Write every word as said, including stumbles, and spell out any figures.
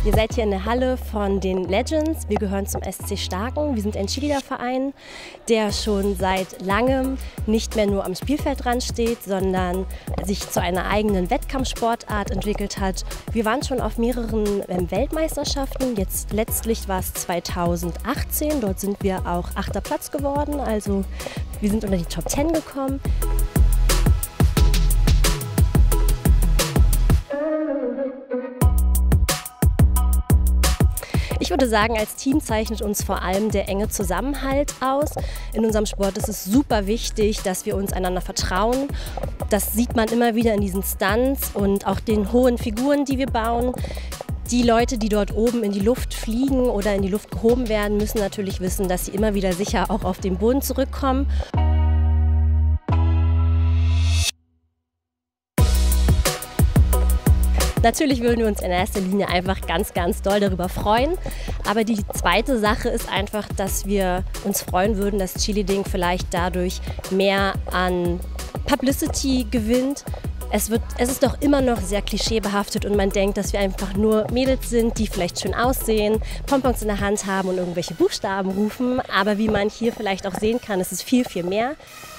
Ihr seid hier in der Halle von den Legends. Wir gehören zum S C Starken. Wir sind ein Cheerleader-Verein, der schon seit langem nicht mehr nur am Spielfeld dran steht, sondern sich zu einer eigenen Wettkampfsportart entwickelt hat. Wir waren schon auf mehreren ähm, Weltmeisterschaften. Jetzt letztlich war es zweitausendachtzehn. Dort sind wir auch achter Platz geworden. Also wir sind unter die Top zehn gekommen. Ich würde sagen, als Team zeichnet uns vor allem der enge Zusammenhalt aus. In unserem Sport ist es super wichtig, dass wir uns einander vertrauen. Das sieht man immer wieder in diesen Stunts und auch den hohen Figuren, die wir bauen. Die Leute, die dort oben in die Luft fliegen oder in die Luft gehoben werden, müssen natürlich wissen, dass sie immer wieder sicher auch auf den Boden zurückkommen. Natürlich würden wir uns in erster Linie einfach ganz, ganz doll darüber freuen. Aber die zweite Sache ist einfach, dass wir uns freuen würden, dass Cheerleading vielleicht dadurch mehr an Publicity gewinnt. Es, wird, es ist doch immer noch sehr klischeebehaftet und man denkt, dass wir einfach nur Mädels sind, die vielleicht schön aussehen, Pompons in der Hand haben und irgendwelche Buchstaben rufen. Aber wie man hier vielleicht auch sehen kann, ist es viel, viel mehr.